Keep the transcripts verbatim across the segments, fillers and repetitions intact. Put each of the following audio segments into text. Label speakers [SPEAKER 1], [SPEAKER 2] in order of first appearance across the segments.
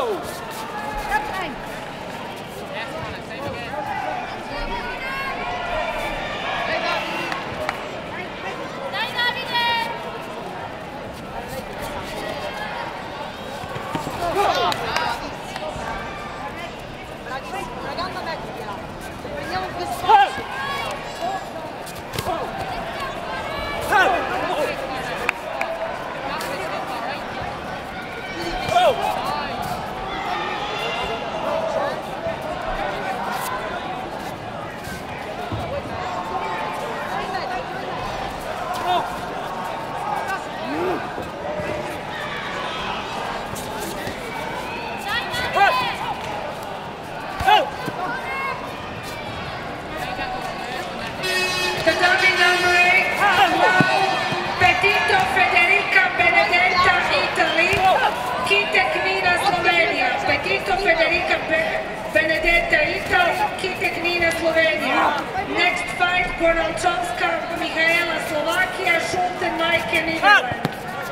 [SPEAKER 1] Tatami number eight, Petito Federica Benedetta, Italy. Kiteknina, Slovenia. Petito Federica Benedetta, Italy. Kiteknina, Slovenia. Next fight, Gorolchovska Mihaela, Slovakia. Schulten Mike, Netherlands.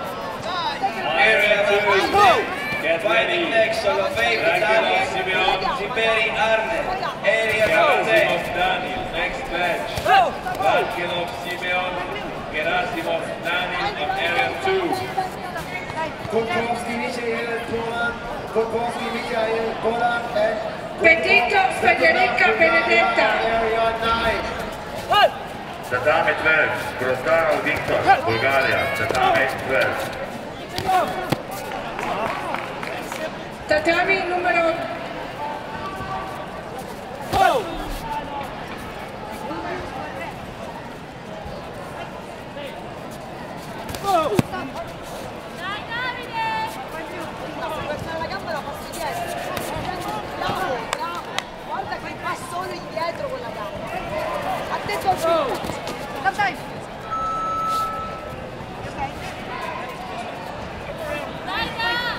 [SPEAKER 2] Area two. Fighting next, Solovey Vitalia, Ziberi Arne. Area
[SPEAKER 3] Gerasimov Daniel, next match. Valkinov Simeon, Gerasimov Daniel in area two.
[SPEAKER 4] Kurkowski Michael, Poland. Kurkowski Michael, Poland. And
[SPEAKER 1] Petito Federica Benedetta.
[SPEAKER 4] Area nine.
[SPEAKER 5] Tatami twelve, Krostarov Viktor, Bulgaria. Tatami twelve.
[SPEAKER 1] Tatami numero
[SPEAKER 6] Dai Davide!
[SPEAKER 7] No, questa la gamba la passi dietro. Bravo, bravo. Guarda che passone indietro con la gamba. Attento al figlio.
[SPEAKER 6] Dai! Dai da!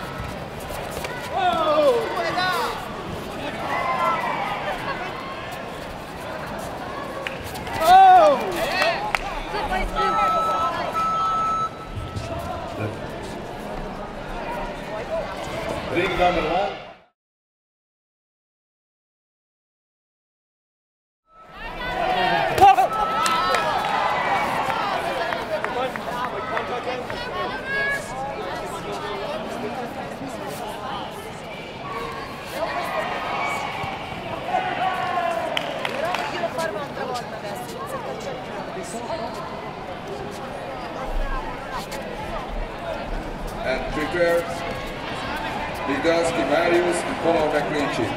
[SPEAKER 3] Ring number one.
[SPEAKER 4] And prepare Bigdanski Marius and Polov McClinchy.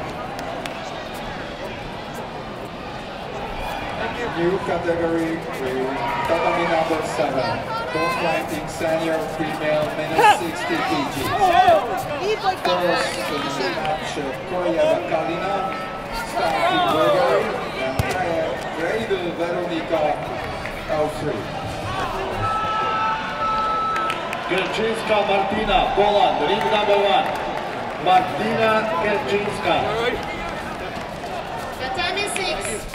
[SPEAKER 4] New category with tatami number seven. Top fighting senior female minus sixty kilograms. First in the match, Koryeva Kalina, starting Bulgari, and grade Veronika Alfred.
[SPEAKER 3] Gerczynska Martina, Poland, ring number one. Martina Gerczynska.
[SPEAKER 6] Tatami six.